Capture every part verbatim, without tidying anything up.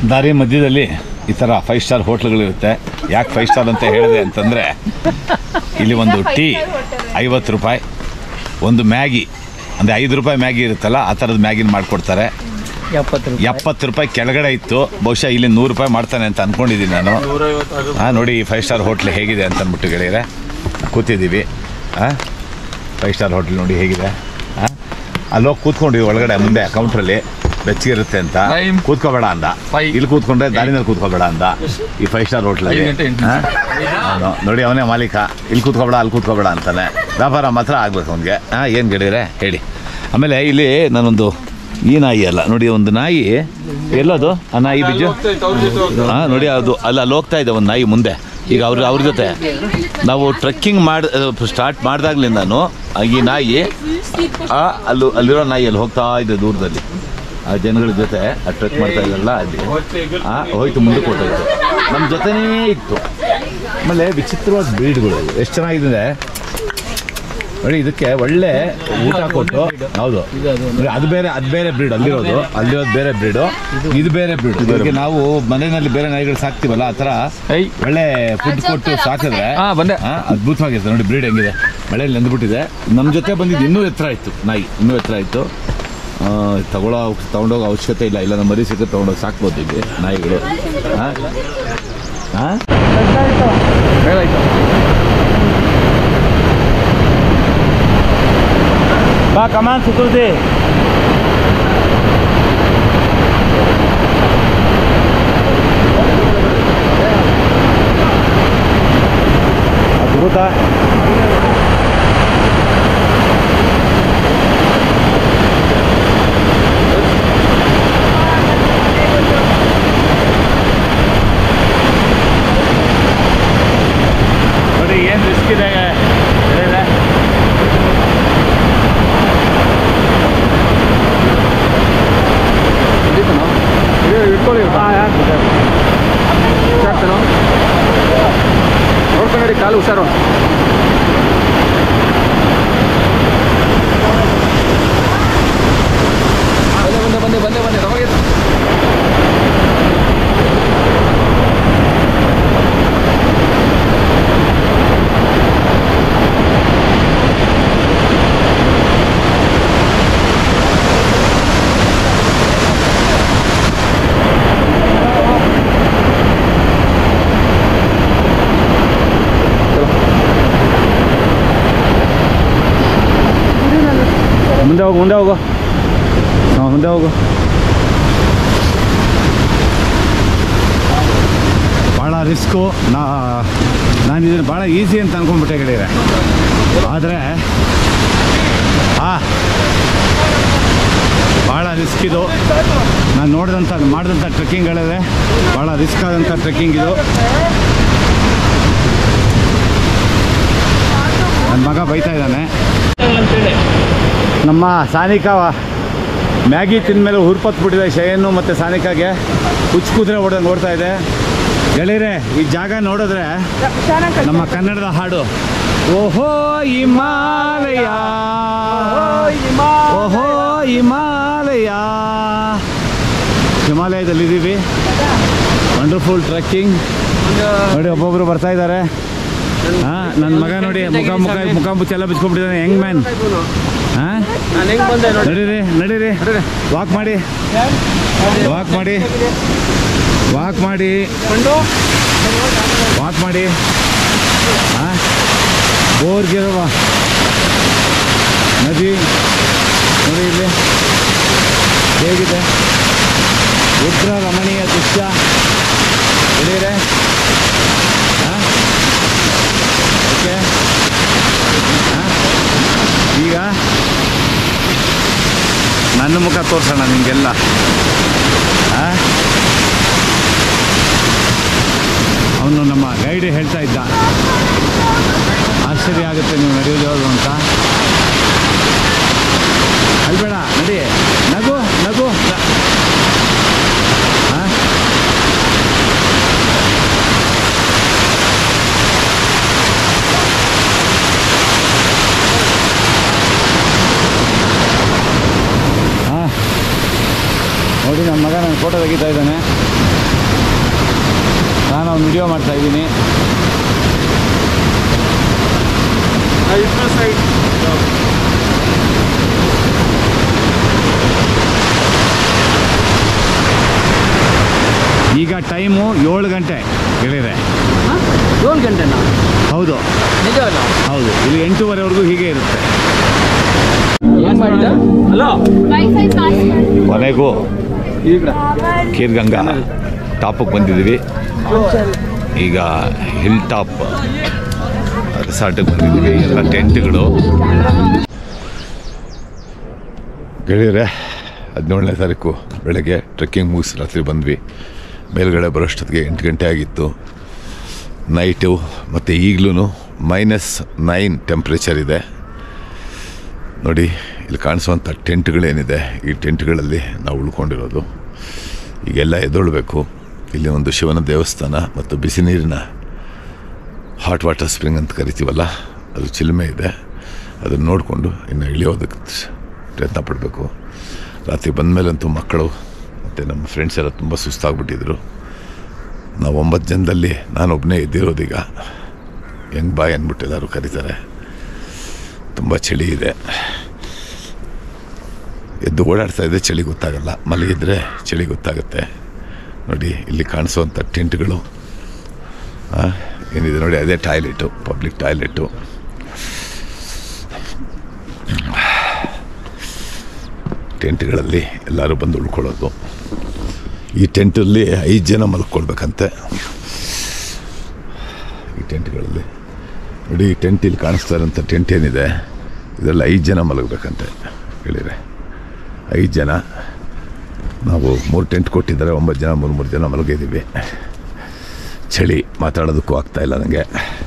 ದಾರಿ ಮಧ್ಯದಲ್ಲಿ ಈ ಥರ ಫೈವ್ ಸ್ಟಾರ್ ಹೋಟ್ಲ್ಗಳಿರುತ್ತೆ. ಯಾಕೆ ಫೈವ್ ಸ್ಟಾರ್ ಅಂತ ಹೇಳಿದೆ ಅಂತಂದರೆ ಇಲ್ಲಿ ಒಂದು ಟೀ ಐವತ್ತು ರೂಪಾಯಿ, ಒಂದು ಮ್ಯಾಗಿ ಅಂದರೆ ಐದು ರೂಪಾಯಿ ಮ್ಯಾಗಿ ಇರುತ್ತಲ್ಲ ಆ ಥರದ ಮ್ಯಾಗಿನ ಮಾಡಿಕೊಡ್ತಾರೆ. ಎಪ್ಪತ್ತು ರೂಪಾಯಿ ಕೆಳಗಡೆ ಇತ್ತು, ಬಹುಶಃ ಇಲ್ಲಿ ನೂರು ರೂಪಾಯಿ ಮಾಡ್ತಾನೆ ಅಂತ ಅಂದ್ಕೊಂಡಿದ್ದೀನಿ ನಾನು. ಹಾಂ ನೋಡಿ ಈ ಫೈವ್ ಸ್ಟಾರ್ ಹೋಟ್ಲ್ ಹೇಗಿದೆ ಅಂತ ಅಂದ್ಬಿಟ್ಟು ಗೆಳೆಯರೆ ಕೂತಿದ್ದೀವಿ. ಹಾಂ ಫೈವ್ ಸ್ಟಾರ್ ಹೋಟ್ಲ್ ನೋಡಿ ಹೇಗಿದೆ. ಹಾಂ ಅಲ್ಲೋಗಿ ಕೂತ್ಕೊಂಡ್ವಿ ಒಳಗಡೆ ಮುಂದೆ ಕೌಂಟ್ರಲ್ಲಿ ಬೆಚ್ಚಗಿರುತ್ತೆ ಅಂತ. ಕೂತ್ಕೋಬೇಡ ಅಂದ, ಇಲ್ಲಿ ಕೂತ್ಕೊಂಡ್ರೆ ದಾರಿನಲ್ಲಿ ಕೂತ್ಕೋಬೇಡ ಅಂದ ಈ ಫೈವ್ ಸ್ಟಾರ್ ಹೋಟ್ಲಲ್ಲಿ. ಹಾಂ ನೋಡಿ ಅವನೇ ಮಾಲೀಕ, ಇಲ್ಲಿ ಕೂತ್ಕೋಬೇಡ ಅಲ್ಲಿ ಕೂತ್ಕೋಬೇಡ ಅಂತಾನೆ. ವ್ಯಾಪಾರ ಮಾತ್ರ ಆಗ್ಬೇಕು ಅವನಿಗೆ. ಹಾಂ ಏನು ಗೆಳೆಯರೆ ಹೇಳಿ. ಆಮೇಲೆ ಇಲ್ಲಿ ನಾನೊಂದು ಈ ನಾಯಿ ಅಲ್ಲ ನೋಡಿ, ಒಂದು ನಾಯಿ ಎಲ್ಲದು ಆ ನಾಯಿ ಬಿಜ್ಜು. ಹಾಂ ನೋಡಿ ಅದು ಅಲ್ಲಿ ಅಲ್ಲಿ ಹೋಗ್ತಾ ಇದೆ ಒಂದು ನಾಯಿ ಮುಂದೆ. ಈಗ ಅವ್ರ ಅವ್ರ ಜೊತೆ ನಾವು ಟ್ರೆಕ್ಕಿಂಗ್ ಮಾಡಿ ಸ್ಟಾರ್ಟ್ ಮಾಡಿದಾಗ್ಲಿಂದಾನು ಈ ನಾಯಿ ಅಲ್ಲೂ ಅಲ್ಲಿರೋ ನಾಯಿ ಅಲ್ಲಿ ಹೋಗ್ತಾ ಇದೆ ದೂರದಲ್ಲಿ ಆ ಜನಗಳ ಜೊತೆ ಆ ಟ್ರೆಕ್ ಮಾಡ್ತಾ ಇದ್ದಲ್ಲ ಅಲ್ಲಿ ಆ ಹೋಯ್ತು, ಮುಂದಕ್ಕೆ ಹೊಟ್ಟೋಯ್ತು, ನಮ್ಮ ಜೊತೆನೇ ಇತ್ತು. ಆಮೇಲೆ ವಿಚಿತ್ರವಾದ ಬ್ರೀಡ್ಗಳು ಎಷ್ಟು ಚೆನ್ನಾಗಿದೆ ನೋಡಿ. ಇದಕ್ಕೆ ಒಳ್ಳೆ ಊಟ ಕೊಟ್ಟು, ಹೌದು ಅದು ಬೇರೆ ಅದು ಬೇರೆ ಬ್ರೀಡ್, ಅಲ್ಲಿರೋದು ಅಲ್ಲಿರೋದು ಬೇರೆ ಬ್ರೀಡು, ಇದು ಬೇರೆ ಬ್ರೀಡ್. ಇದಕ್ಕೆ ನಾವು ಮನೆಯಲ್ಲಿ ಬೇರೆ ನಾಯಿಗಳು ಸಾಕ್ತೀವಲ್ಲ ಆ ಥರ ಒಳ್ಳೆ ಫುಡ್ ಕೊಟ್ಟು ಸಾಕಿದ್ರೆ ಅದ್ಭುತವಾಗಿರ್ತದೆ ನೋಡಿ. ಬ್ರೀಡ್ ಹೆಂಗಿದೆ, ಮಳೆಯಲ್ಲಿ ನೆಂದ್ಬಿಟ್ಟಿದೆ. ನಮ್ಮ ಜೊತೆ ಬಂದಿದ್ದು ಇನ್ನೂ ಎತ್ತರ ಇತ್ತು ನಾಯಿ, ಇನ್ನೂ ಎತ್ತರ ಇತ್ತು. ತಗೊಳ್ಳೋ ತೊಗೊಂಡೋಗೋ ಅವಶ್ಯಕತೆ ಇಲ್ಲ, ಇಲ್ಲ ನಮ್ಮ ಮರಿ ಸಿಕ್ಕ ತೊಗೊಂಡೋಗಿ ಸಾಕ್ಬೋದು ಇಲ್ಲಿ ನಾಯಿಗಳು. ಹಾಂ ಹಾಂ ಬಾ ಕಮಾನ್ ಸುತ್ತುದಿ. ಅದ್ಭುತ. ನೋಡಿ ಏನು ರಿಸ್ಕ್ ಇದೆ. ನೋಡ್ಕೊಂಡು ಕಾಲು ಹುಷಾರು. ಬಂದೆ ಬಂದೆ ಬಂದೆ ಬಂದೆ ನಮಗೆ ಮುಂದೆ ಹೋಗು ಮುಂದೆ ಹೋಗು ಹಾಂ ಮುಂದೆ ಹೋಗು. ಭಾಳ ರಿಸ್ಕು. ನಾ ನಾನು ಇದನ್ನು ಭಾಳ ಈಸಿ ಅಂತ ಅಂದ್ಕೊಂಡ್ಬಿಟ್ಟೆ ಗೆಳೆಯರೆ. ಆದರೆ ಹಾಂ ಭಾಳ ರಿಸ್ಕ್ ಇದು. ನಾನು ನೋಡಿದಂಥ ಮಾಡಿದಂಥ ಟ್ರೆಕ್ಕಿಂಗ್ಗಳಿದೆ, ಭಾಳ ರಿಸ್ಕ್ ಆದಂಥ ಟ್ರೆಕ್ಕಿಂಗ್ ಇದು. ನನ್ನ ಮಗ ಬೈತಾ ಇದ್ದಾನೆ. ನಮ್ಮ ಸಾನಿಕಾ ಮ್ಯಾಗಿ ತಿಂದಮೇಲೆ ಹುರ್ಪತ್ಬಿಟ್ಟಿದೆ ಶಯನ್ನು ಮತ್ತು ಸಾನಿಕಾಗೆ. ಹುಚ್ಚು ಕುದುರೆ ಹೊಡೆದು ನೋಡ್ತಾ ಇದೆ ಗೆಳೆಯರೆ. ಈ ಜಾಗ ನೋಡಿದ್ರೆ ನಮ್ಮ ಕನ್ನಡದ ಹಾಡು ಓಹೋ ಹಿಮಾಲಯ, ಓಹೋ ಹಿಮಾಲಯ. ಹಿಮಾಲಯದಲ್ಲಿದ್ದೀವಿ. ವಂಡರ್ಫುಲ್ ಟ್ರೆಕ್ಕಿಂಗ್ ನೋಡಿ. ಒಬ್ಬೊಬ್ಬರು ಬರ್ತಾ ಇದ್ದಾರೆ. ಹಾಂ ನನ್ನ ಮಗ ನೋಡಿ ಮುಖ ಮುಖ ಮುಖ ಮುಚ್ಚೆಲ್ಲ ಬಿಚ್ಕೊಂಡ್ಬಿಟ್ಟಿದ್ದಾನೆ. ಹೆಂಗ್ ಮ್ಯಾನ್. ಹಾಂ ನಡೀರಿ ನಡೀರಿ ವಾಕ್ ಮಾಡಿ ವಾಕ್ ಮಾಡಿ ವಾಕ್ ಮಾಡಿ ವಾಕ್ ಮಾಡಿ ಹಾಂ ಬೋರ್ಗಿರುವ ನದಿ ನೋಡಿ ಇಲ್ಲಿ ಹೇಗಿದೆ. ಉಗ್ರ ರಮಣೀಯ ದೃಶ್ಯ ಹಿಡಿಯಿರೆ. ಹಾಂ ಓಕೆ. ಹಾಂ ಈಗ ನನ್ನ ಮುಖ ತೋರಿಸೋಣ ನಿಮಗೆಲ್ಲ. ಹಾಂ ಅವನು ನಮ್ಮ ಗೈಡ್ ಹೇಳ್ತಾ ಇದ್ದ, ಆಶ್ಚರ್ಯ ಆಗುತ್ತೆ ನೀವು ನಡೆಯೋದು ಯಾವುದು ಅಂತ. ಅಲ್ಬೇಡ ನಡಿ, ನಗು ನಗು. ಹಾಂ ಹಾಂ ನೋಡಿ ನನ್ನ ಮಗ ನನ್ನ ಫೋಟೋ ತೆಗಿತಾ ಇದ್ದಾನೆ. ನಾನು ಒಂದು ವಿಡಿಯೋ ಮಾಡ್ತಾ ಇದ್ದೀನಿ. ಈಗ ಟೈಮು ಏಳು ಗಂಟೆ ಗೆಳೆಯರೆ. ಏಳು ಗಂಟೆನಾ? ಹೌದು ನಿಜವಲ್ಲ? ಹೌದು, ಇಲ್ಲಿ ಎಂಟೂವರೆವರೆಗೂ ಹೀಗೆ ಇರುತ್ತೆ. ಏನು ಮಾಡಿದ? ಹಲೋ, ಕೊನೆಗೂ ಖೀರ್ಗಂಗಾ ಟಾಪಿಗೆ ಬಂದಿದ್ದೀವಿ. ಈಗ ಹಿಲ್ ಟಾಪ್ ರೆಸಾರ್ಟಿಗೆ ಬಂದಿದ್ದೀವಿ. ಎಲ್ಲ ಟೆಂಟ್ಗಳು. ಗೆಳೆಯರೆ, ಹದಿನೇಳನೇ ತಾರೀಕು ಬೆಳಗ್ಗೆ ಟ್ರೆಕ್ಕಿಂಗ್ ಮುಗಿಸಿ ರಾತ್ರಿ ಬಂದ್ವಿ. ಮೇಲ್ಗಡೆ ಬರೋಷ್ಟೊತ್ತಿಗೆ ಎಂಟು ಗಂಟೆ ಆಗಿತ್ತು ನೈಟು. ಮತ್ತು ಈಗಲೂ ಮೈನಸ್ ನೈನ್ ಟೆಂಪ್ರೇಚರ್ ಇದೆ ನೋಡಿ. ಇಲ್ಲಿ ಕಾಣಿಸುವಂಥ ಟೆಂಟ್ಗಳೇನಿದೆ, ಈ ಟೆಂಟ್ಗಳಲ್ಲಿ ನಾವು ಉಳ್ಕೊಂಡಿರೋದು. ಈಗೆಲ್ಲ ಎದ್ದೊಳ್ಬೇಕು. ಇಲ್ಲಿ ಒಂದು ಶಿವನ ದೇವಸ್ಥಾನ ಮತ್ತು ಬಿಸಿ ನೀರಿನ ಹಾಟ್ ವಾಟರ್ ಸ್ಪ್ರಿಂಗ್ ಅಂತ ಕರಿತೀವಲ್ಲ, ಅದು ಚಿಲುಮೆ ಇದೆ. ಅದನ್ನು ನೋಡಿಕೊಂಡು ಇನ್ನು ಇಳಿಯೋದಕ್ಕೆ ಪ್ರಯತ್ನ ಪಡಬೇಕು. ರಾತ್ರಿ ಬಂದಮೇಲಂತೂ ಮಕ್ಕಳು ಮತ್ತು ನಮ್ಮ ಫ್ರೆಂಡ್ಸ್ ಎಲ್ಲ ತುಂಬ ಸುಸ್ತಾಗ್ಬಿಟ್ಟಿದ್ರು. ನಾವು ಒಂಬತ್ತು ಜನದಲ್ಲಿ ನಾನೊಬ್ಬನೇ ಎದ್ದಿರೋದೀಗ. ಹೆಂಗೆ ಬಾಯ್ ಅಂದ್ಬಿಟ್ಟು ಎಲ್ಲರೂ ಕರೀತಾರೆ. ತುಂಬ ಚಳಿ ಇದೆ. ಎದ್ದು ಓಡಾಡ್ತಾ ಇದ್ದರೆ ಚಳಿ ಗೊತ್ತಾಗಲ್ಲ, ಮಲಗಿದ್ರೆ ಚಳಿ ಗೊತ್ತಾಗುತ್ತೆ. ನೋಡಿ ಇಲ್ಲಿ ಕಾಣಿಸುವಂಥ ಟೆಂಟ್ಗಳು ಏನಿದೆ ನೋಡಿ, ಅದೇ ಟಾಯ್ಲೆಟು, ಪಬ್ಲಿಕ್ ಟಾಯ್ಲೆಟು. ಟೆಂಟ್ಗಳಲ್ಲಿ ಎಲ್ಲರೂ ಬಂದು ಉಳ್ಕೊಳ್ಳೋದು. ಈ ಟೆಂಟಲ್ಲಿ ಐದು ಜನ ಮಲ್ಕೊಳ್ಬೇಕಂತೆ. ಈ ಟೆಂಟ್ಗಳಲ್ಲಿ ನೋಡಿ, ಈ ಟೆಂಟ್ ಇಲ್ಲಿ ಕಾಣಿಸ್ತಾ ಇರೋಂಥ ಟೆಂಟ್ ಏನಿದೆ, ಇದರಲ್ಲಿ ಐದು ಜನ ಮಲಗಬೇಕಂತೆ ಹೇಳಿದರೆ. ಐದು ಜನ. ನಾವು ಮೂರು ಟೆಂಟ್ ಕೊಟ್ಟಿದ್ದಾರೆ, ಒಂಬತ್ತು ಜನ ಮೂರು ಮೂರು ಜನ ಮಲಗಿದ್ದೀವಿ. ಚಳಿ, ಮಾತಾಡೋದಕ್ಕೂ ಆಗ್ತಾಯಿಲ್ಲ ನನಗೆ.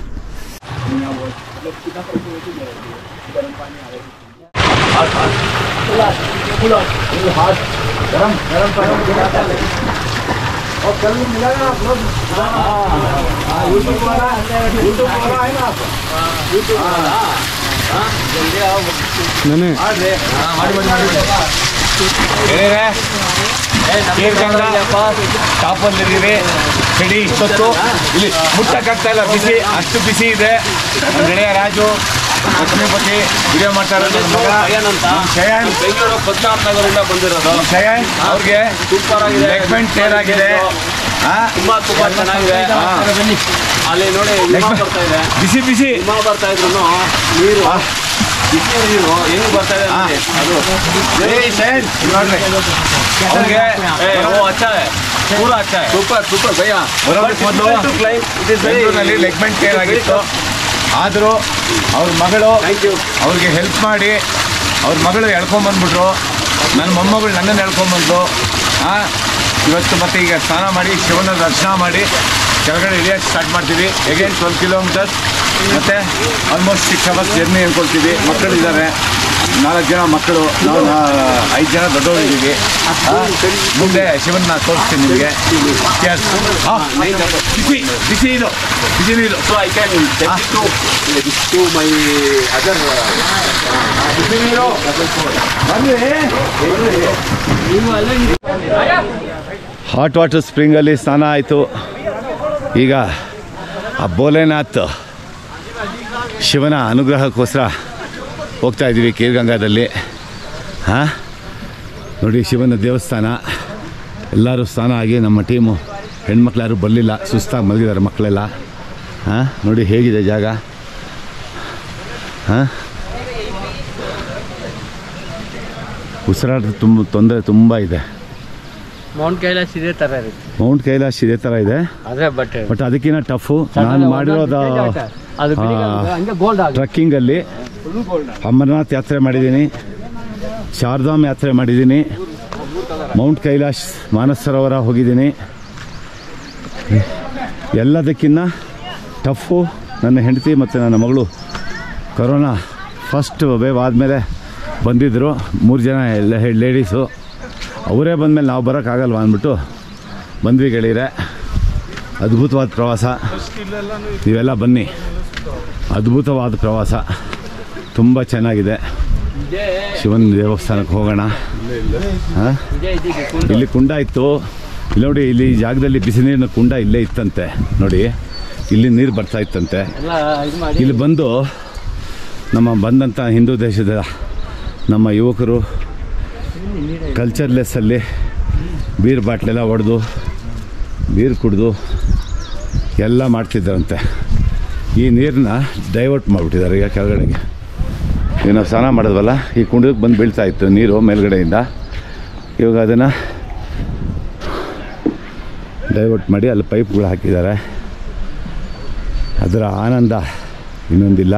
ಟಾಪಲ್ಲಿದ್ದೀವಿ. ಚಳಿ ಇಷ್ಟೊತ್ತು ಇಲ್ಲಿ ಮುಟ್ಟಕ್ಕಾಗ್ತಾ ಇಲ್ಲ, ಬಿಸಿ, ಅಷ್ಟು ಬಿಸಿ ಇದೆ. ನಮ್ಮ ಗೆಳೆಯ ರಾಜು ಲಕ್ಷ್ಮೀಪತಿ ವಿಡಿಯೋ ಮಾಡ್ತಾ ಇರೋದು. ಶಯನ್ ಬೆಂಗಳೂರು ಪದ್ಮನಾಭನಗರದಿಂದ ಬಂದಿರೋದು. ಶಯನ್ ಅವ್ರಿಗೆ ಸೂಪರ್ ಆಗಿದೆ, ಲೆಗ್ಮೆಂಟ್ ಟೇರ್ ಆಗಿದೆ. ತುಂಬಾ ತುಂಬಾ ಚೆನ್ನಾಗಿದೆ. ಅಲ್ಲಿ ನೋಡಿ ವಿಮಾ ಬರ್ತಾ ಇದೆ, ಬಿಸಿ ಬಿಸಿ ವಿಮಾ ಬರ್ತಾ ಇದ್ರು ನೀರು, ಬಿಸಿ ನೀರು ಹೆಂಗ್ ಬರ್ತಾ ಇದೆ ನೋಡಿ. ಅದು ಶಯನ್ ನೋಡ್ರಿ ಅವ್ರಿಗೆ ಅಚ್ಚಾ ಪೂರಾ ಅಚ್ಚಾ ಸೂಪರ್ ಸೂಪರ್ ಭಯ್ಯ. ಬರೋದಕ್ಕೆ ಮೊದಲು ಬೆಂಗಳೂರಿನಲ್ಲಿ ಲೆಗ್ಮೆಂಟ್ ಟೇರ್ ಆಗಿತ್ತು. ಆದರೂ ಅವ್ರ ಮಗಳು ಅವ್ರಿಗೆ ಹೆಲ್ಪ್ ಮಾಡಿ ಅವ್ರ ಮಗಳು ಎಳ್ಕೊಂಬಂದ್ಬಿಟ್ರು. ನನ್ನ ಮೊಮ್ಮಗಳು ನನ್ನನ್ನು ಎಳ್ಕೊಂಬಂದು ಇವತ್ತು ಮತ್ತೆ ಈಗ ಸ್ನಾನ ಮಾಡಿ ಶಿವನ ದರ್ಶನ ಮಾಡಿ ಕೆಳಗಡೆ ಇಳಿಯೋಕ್ಕೆ ಸ್ಟಾರ್ಟ್ ಮಾಡ್ತೀವಿ. ಎಗೇನ್ ಟ್ವೆಲ್ ಕಿಲೋಮೀಟರ್ಸ್ ಮತ್ತು ಆಲ್ಮೋಸ್ಟ್ ಸಿಕ್ಸ್ ಅವರ್ಸ್ ಜರ್ನಿ ಅಂದ್ಕೊಳ್ತೀವಿ. ಮಕ್ಕಳಿದ್ದಾರೆ, ನಾಲ್ಕು ಜನ ಮಕ್ಕಳು, ನಾವು ಐದು ಜನ ದೊಡ್ಡವರಿದ್ದೀವಿ. ಮುಂದೆ ಶಿವನ್ನ ತೋರಿಸ್ತೀನಿ ನಿಮಗೆ. ಬಿಸಿ ಬಿಸಿ ಇದು ಬಿಸಿ ನೀರು. So I can to my other ಬಿಸಿ ನೀರು ಹಾಟ್ ವಾಟರ್ ಸ್ಪ್ರಿಂಗಲ್ಲಿ ಸ್ನಾನ ಆಯಿತು. ಈಗ ಆ ಭೋಲೆನಾಥ್ ಶಿವನ ಅನುಗ್ರಹಕ್ಕೋಸ್ಕರ ಹೋಗ್ತಾ ಇದ್ದೀವಿ ಖೀರ್ಗಂಗಾದಲ್ಲಿ. ಹಾಂ ನೋಡಿ, ಶಿವನ ದೇವಸ್ಥಾನ. ಎಲ್ಲರೂ ಸ್ನಾನ ಆಗಿ ನಮ್ಮ ಟೀಮು ಹೆಣ್ಮಕ್ಳು ಯಾರೂ ಬರಲಿಲ್ಲ, ಸುಸ್ತಾಗಿ ಮಲಗಿದ್ದಾರೆ ಮಕ್ಕಳೆಲ್ಲ. ಹಾಂ ನೋಡಿ ಹೇಗಿದೆ ಜಾಗ. ಹಾಂ ಉಸಿರಾಟದ ತುಂಬ ತೊಂದರೆ ತುಂಬ ಇದೆ. ಮೌಂಟ್ ಕೈಲಾಶ್ ಇದೇ ಥರ ಇರುತ್ತೆ. ಮೌಂಟ್ ಕೈಲಾಶ್ ಇದೇ ಥರ ಇದೆ, ಅದೇ ಬಟ್ ಬಟ್ ಅದಕ್ಕಿಂತ ಟಫು. ನಾನು ಮಾಡಿರೋದು ಟ್ರಕ್ಕಿಂಗಲ್ಲಿ ಅಮರನಾಥ್ ಯಾತ್ರೆ ಮಾಡಿದ್ದೀನಿ, ಶಾರದಾಮ್ ಯಾತ್ರೆ ಮಾಡಿದ್ದೀನಿ, ಮೌಂಟ್ ಕೈಲಾಶ್ ಮಾನಸ ಸರೋವರ ಹೋಗಿದ್ದೀನಿ. ಎಲ್ಲದಕ್ಕಿಂತ ಟಫು ನನ್ನ ಹೆಂಡತಿ ಮತ್ತು ನನ್ನ ಮಗಳು ಕೊರೋನಾ ಫಸ್ಟ್ ವೇವ್ ಆದಮೇಲೆ ಬಂದಿದ್ದರು. ಮೂರು ಜನ ಎಲ್ಲ ಲೇಡೀಸು. ಅವರೇ ಬಂದಮೇಲೆ ನಾವು ಬರೋಕ್ಕಾಗಲ್ವ ಅಂದ್ಬಿಟ್ಟು ಬಂದ್ವಿ ಗೆಳೆಯರೆ. ಅದ್ಭುತವಾದ ಪ್ರವಾಸ, ನೀವೆಲ್ಲ ಬನ್ನಿ. ಅದ್ಭುತವಾದ ಪ್ರವಾಸ, ತುಂಬ ಚೆನ್ನಾಗಿದೆ. ಶಿವನ ದೇವಸ್ಥಾನಕ್ಕೆ ಹೋಗೋಣ. ಹಾಂ ಇಲ್ಲಿ ಕುಂಡ ಇತ್ತು, ಇಲ್ಲಿ ನೋಡಿ, ಇಲ್ಲಿ ಈ ಜಾಗದಲ್ಲಿ ಬಿಸಿ ನೀರಿನ ಕುಂಡ ಇಲ್ಲೇ ಇತ್ತಂತೆ ನೋಡಿ, ಇಲ್ಲಿ ನೀರು ಬರ್ತಾ ಇತ್ತಂತೆ. ಇಲ್ಲಿ ಬಂದು ನಮ್ಮ ಬಂದಂಥ ಹಿಂದೂ ದೇಶದ ನಮ್ಮ ಯುವಕರು ಕಲ್ಚರ್ಲೆಸ್ಸಲ್ಲಿ ಬೀರ್ ಬಾಟ್ಲೆಲ್ಲ ಹೊಡೆದು ಬೀರು ಕುಡಿದು ಎಲ್ಲ ಮಾಡ್ತಿದ್ದಾರಂತೆ. ಈ ನೀರನ್ನ ಡೈವರ್ಟ್ ಮಾಡಿಬಿಟ್ಟಿದ್ದಾರೆ ಈಗ ಕೆಳಗಡೆಗೆ. ಈಗ ನಾವು ಸ್ನಾನ ಮಾಡಿದ್ವಲ್ಲ, ಈ ಕುಂಡಕ್ಕೆ ಬಂದು ಬೀಳ್ತಾ ಇತ್ತು ನೀರು ಮೇಲ್ಗಡೆಯಿಂದ. ಇವಾಗ ಅದನ್ನು ಡೈವರ್ಟ್ ಮಾಡಿ ಅಲ್ಲಿ ಪೈಪ್ಗಳು ಹಾಕಿದ್ದಾರೆ. ಅದರ ಆನಂದ ಇನ್ನೊಂದಿಲ್ಲ.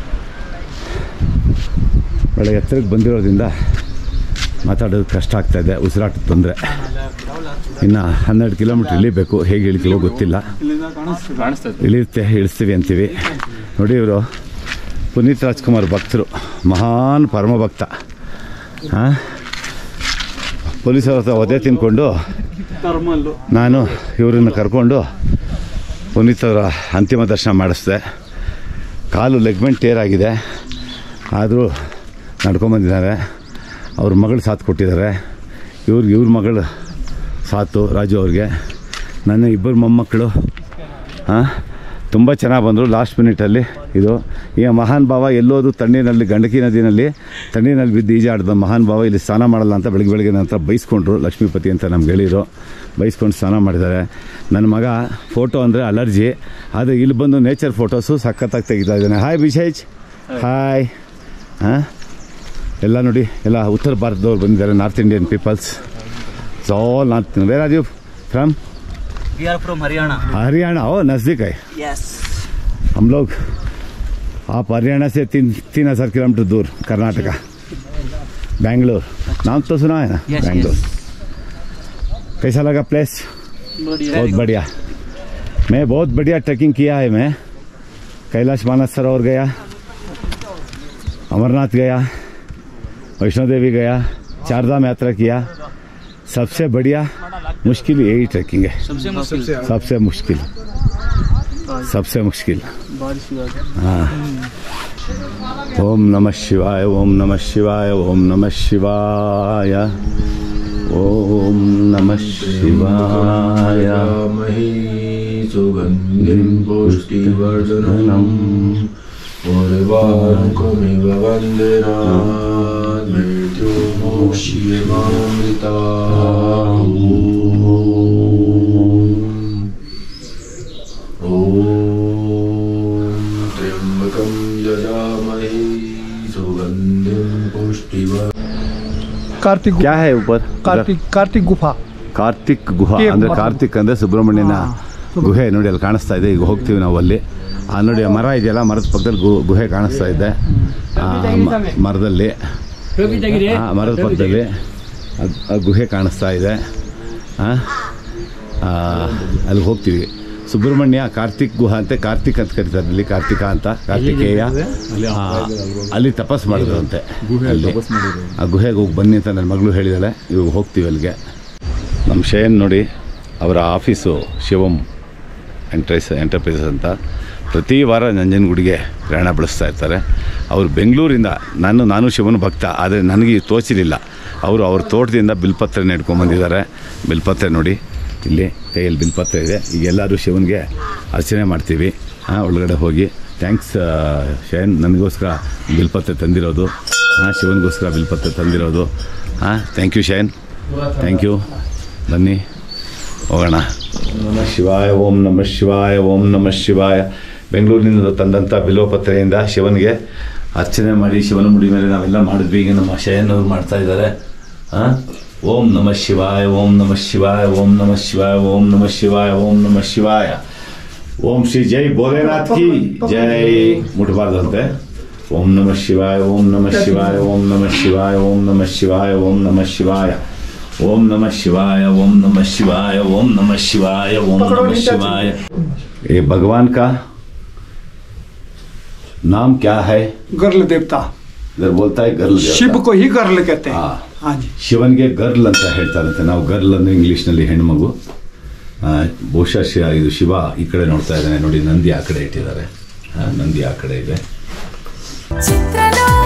ಬೆಳಗ್ಗೆ ಎತ್ತರಕ್ಕೆ ಬಂದಿರೋದ್ರಿಂದ ಮಾತಾಡೋದು ಕಷ್ಟ ಆಗ್ತಾಯಿದೆ, ಉಸಿರಾಟದ ತೊಂದರೆ. ಇನ್ನು ಹನ್ನೆರಡು ಕಿಲೋಮೀಟ್ರ್ ಇಳಿಬೇಕು, ಹೇಗೆ ಇಳಿತೀವೋ ಗೊತ್ತಿಲ್ಲ. ಇಳಿಯುತ್ತೆ, ಇಳಿಸ್ತೀವಿ ಅಂತೀವಿ ನೋಡಿ. ಇವರು ಪುನೀತ್ ರಾಜ್ಕುಮಾರ್ ಭಕ್ತರು, ಮಹಾನ್ ಪರಮಭಕ್ತ. ಹಾಂ, ಪೊಲೀಸರ ಹತ್ರ ಒದೆ ತಿನ್ಕೊಂಡು ನಾನು ಇವರನ್ನು ಕರ್ಕೊಂಡು ಪುನೀತ್ ಅವರ ಅಂತಿಮ ದರ್ಶನ ಮಾಡಿಸ್ದೆ. ಕಾಲು ಲೆಗ್ಮೆಂಟ್ ಟೇರ್ ಆಗಿದೆ, ಆದರೂ ನಡ್ಕೊಂಬಂದಿದ್ದಾರೆ. ಅವ್ರ ಮಗಳು ಸಾಥ್ ಕೊಟ್ಟಿದ್ದಾರೆ. ಇವ್ರಿಗೆ ಇವ್ರ ಮಗಳು ಸಾತು ರಾಜು ಅವ್ರಿಗೆ. ನನ್ನ ಇಬ್ಬರು ಮೊಮ್ಮಕ್ಕಳು ಹಾಂ ತುಂಬ ಚೆನ್ನಾಗಿ ಬಂದರು ಲಾಸ್ಟ್ ಮಿನಿಟಲ್ಲಿ. ಇದು ಈಗ ಮಹಾನ್ ಭಾವ ಎಲ್ಲೋದು ತಣ್ಣೀರಿನಲ್ಲಿ, ಗಂಡಕಿ ನದಿನಲ್ಲಿ ತಣ್ಣೀರಿನಲ್ಲಿ ಬಿದ್ದು ಈಜಾಡ್ದ ಮಹಾನ್ ಭಾವ ಇಲ್ಲಿ ಸ್ನಾನ ಮಾಡಲ್ಲ ಅಂತ ಬೆಳಗ್ಗೆ ಬೆಳಗ್ಗೆ ನಂತರ ಬೈಸ್ಕೊಂಡ್ರು. ಲಕ್ಷ್ಮೀಪತಿ ಅಂತ ನಮ್ಗೆ ಹೇಳಿರು, ಬೈಸ್ಕೊಂಡು ಸ್ನಾನ ಮಾಡಿದ್ದಾರೆ. ನನ್ನ ಮಗ ಫೋಟೋ ಅಂದರೆ ಅಲರ್ಜಿ, ಆದರೆ ಇಲ್ಲಿ ಬಂದು ನೇಚರ್ ಫೋಟೋಸು ಸಖತ್ತಾಗಿ ತೆಗಿತಾ ಇದ್ದಾನೆ. Hi Vishesh, hi. ಹಾಂ, ಎಲ್ಲ ನೋಡಿ, ಎಲ್ಲ ಉತ್ತರ ಭಾರತದವ್ರು ಬಂದಿದ್ದಾರೆ, north Indian peoples. So north. Where are you from? We are from Haryana. Haryana, ओ नज़दीक है. Yes. हम लोग आप हरियाणा से तीन तीन हज़ार किलोमीटर दूर कर्नाटका, बेंगलोर. नाम तो सुना है ना? Yes, बेंगलोर. yes. कैसा लगा प्लेस? बहुत बढ़िया. मैं बहुत बढ़िया ट्रैकिंग किया है. मैं कैलाश मानस सरोवर गया, अमरनाथ गया, वैष्णो देवी गया, चार धाम यात्रा किया. सबसे बढ़िया मुश्किल यही ट्रैकिंग है. सबसे मुश्किल सबसे मुश्किल सबसे मुश्किल हाँ. ओम नमः शिवाय, ओम नमः शिवाय, ओम नमः शिवाय, ओम नमः शिवाय. सुगंधिं पुष्टिवर्धनम् उर्वारुकमिव वन्देनात् मृत्युमोक्ष्यमामृता. ॐ त्र्यम्बकं यजामहे सुगन्धिं पुष्टिवर्धनम्. कार्तिक क्या है ऊपर? कार्तिक कार्तिक गुफा. ಕಾರ್ತಿಕ್ ಗುಹಾ ಅಂದರೆ ಕಾರ್ತಿಕ್ ಅಂದರೆ ಸುಬ್ರಹ್ಮಣ್ಯನ ಗುಹೆ ನೋಡಿ, ಅಲ್ಲಿ ಕಾಣಿಸ್ತಾ ಇದೆ. ಈಗ ಹೋಗ್ತೀವಿ ನಾವು ಅಲ್ಲಿ. ಆ ನೋಡಿ ಆ ಮರ ಇದೆಯಲ್ಲ, ಮರದ ಪಕ್ಕದಲ್ಲಿ ಗು ಗುಹೆ ಕಾಣಿಸ್ತಾ ಇದೆ. ಮರದಲ್ಲಿ ಮರದ ಪಕ್ಕದಲ್ಲಿ ಆ ಗುಹೆ ಕಾಣಿಸ್ತಾ ಇದೆ. ಅಲ್ಲಿ ಹೋಗ್ತೀವಿ. ಸುಬ್ರಹ್ಮಣ್ಯ ಕಾರ್ತಿಕ್ ಗುಹಾ ಅಂತ, ಕಾರ್ತಿಕ್ ಅಂತ ಕರೀತಾರೆ ಇಲ್ಲಿ, ಕಾರ್ತಿಕ ಅಂತ, ಕಾರ್ತಿಕೇಯ. ಅಲ್ಲಿ ತಪಸ್ ಮಾಡಿದ್ರಂತೆ ಅಲ್ಲಿ. ಆ ಗುಹೆಗೆ ಹೋಗಿ ಬನ್ನಿ ಅಂತ ನನ್ನ ಮಗಳು ಹೇಳಿದಾಳೆ. ಇವಾಗ ಹೋಗ್ತೀವಿ ಅಲ್ಲಿಗೆ. ನಮ್ಮ ಶಯನ್ ನೋಡಿ, ಅವರ ಆಫೀಸು ಶಿವಮ್ ಎಂಟ್ರೈಸ್ ಎಂಟರ್ಪ್ರೈಸಸ್ ಅಂತ ಪ್ರತಿ ವಾರ ನಂಜನಗೂಡಿಗೆ ಪ್ರಯಾಣ ಬೆಳೆಸ್ತಾ ಇರ್ತಾರೆ. ಅವರು ಬೆಂಗಳೂರಿಂದ, ನಾನು ನಾನು ಶಿವನ ಭಕ್ತ, ಆದರೆ ನನಗೆ ತೋಚಿರಲಿಲ್ಲ. ಅವರು ಅವ್ರ ತೋಟದಿಂದ ಬಿಲ್ಪತ್ರೆ ನೆಡ್ಕೊಂಬಂದಿದ್ದಾರೆ. ಬಿಲ್ಪತ್ರೆ ನೋಡಿ, ಇಲ್ಲಿ ಕೈಯಲ್ಲಿ ಬಿಲ್ಪತ್ರೆ ಇದೆ. ಈಗ ಎಲ್ಲರೂ ಶಿವನಿಗೆ ಅರ್ಚನೆ ಮಾಡ್ತೀವಿ ಹಾಂ ಒಳಗಡೆ ಹೋಗಿ. ಥ್ಯಾಂಕ್ಸ್ ಶಯನ್, ನನಗೋಸ್ಕರ ಬಿಲ್ಪತ್ರೆ ತಂದಿರೋದು. ಹಾಂ, ಶಿವನಿಗೋಸ್ಕರ ಬಿಲ್ಪತ್ರೆ ತಂದಿರೋದು. ಹಾಂ, thank you Shayan, thank you. ಬನ್ನಿ ಹೋಗೋಣ. ನಮಃ ಶಿವಾಯ, ಓಂ ನಮಃ ಶಿವಾಯ, ಓಂ ನಮಃ ಶಿವಾಯ. ಬೆಂಗಳೂರಿನಿಂದ ತಂದಂಥ ಬಿಲ್ವಪತ್ರೆಯಿಂದ ಶಿವನಿಗೆ ಅರ್ಚನೆ ಮಾಡಿ ಶಿವನ ಮುಡಿ ಮೇಲೆ ನಾವೆಲ್ಲ ಮಾಡಿದ್ವಿ. ಈಗ ನಮ್ಮ ಶಯನವರು ಮಾಡ್ತಾ ಇದ್ದಾರೆ. ಹಾಂ, ಓಂ ನಮಃ ಶಿವಾಯ, ಓಂ ನಮಃ ಶಿವಾಯ, ಓಂ ನಮಃ ಶಿವಾಯ, ಓಂ ನಮಃ ಶಿವಾಯ, ಓಂ ನಮಃ ಶಿವಾಯ. ಓಂ ಶ್ರೀ ಜೈ ಭೋಲೆನಾಥ್ ಕಿ ಜೈ. ಮುಟ್ಬಾರ್ದಂತೆ. ಓಂ ನಮಃ ಶಿವಾಯ, ಓಂ ನಮಃ ಶಿವಾಯ, ಓಂ ನಮಃ ಶಿವಾಯ, ಓಂ ನಮಃ ಶಿವಾಯ, ಓಂ ನಮಃ ಶಿವಾಯ, ಓಂ ನಮಃ ಶಿವಾಯ, ಓಂ ನಮಃ ಶಿವಾಯ, ಓಂ ನಮಃ ಶಿವಾಯ, ಓಂ ನಮಃ ಶಿವಾಯ. ये भगवान का नाम क्या है? गर्ल देवता. इधर बोलता है गर्ल देवता. शिव को ही गर्ल कहते हैं. हाँ. हाँ जी. ಶಿವನಿಗೆ ಗರ್ಲ್ ಅಂತ ಹೇಳ್ತಾರಂತೆ. ನಾವು ಗರ್ಲ್ ಅಂದ್ರೆ ಇಂಗ್ಲೀಷ್ನಲ್ಲಿ ಹೆಣ್ಮಗು. ಬಹುಶಃ ಶಿವ, ಇದು ಶಿವ ಈ ಕಡೆ ನೋಡ್ತಾ ಇದ್ದಾನೆ ನೋಡಿ. ನಂದಿ ಆ ಕಡೆ ಇಟ್ಟಿದ್ದಾರೆ. ನಂದಿ ಆ ಕಡೆ ಇದೆ.